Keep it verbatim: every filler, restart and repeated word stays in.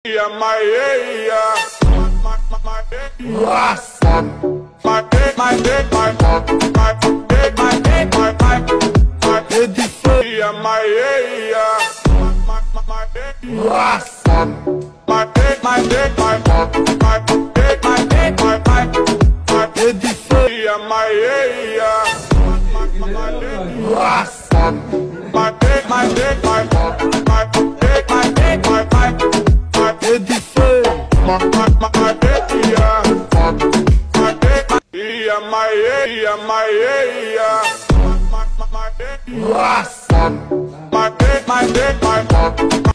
Yeah, my yeah, my my my Nossa! my dick, my dick, my my dick, my dick, my my my Edição! yeah, my yeah, my my my dick, Nossa! my dick, my dick, my my dick, my dick, my my my Edição! yeah, my yeah, my my my dick, Nossa! my dick, my dick, my my dick, my dick, my my my Edição! my my my dick, yeah. Yeah, my yeah, my yeah, my my my dick, Nossa! my dick, my dick, my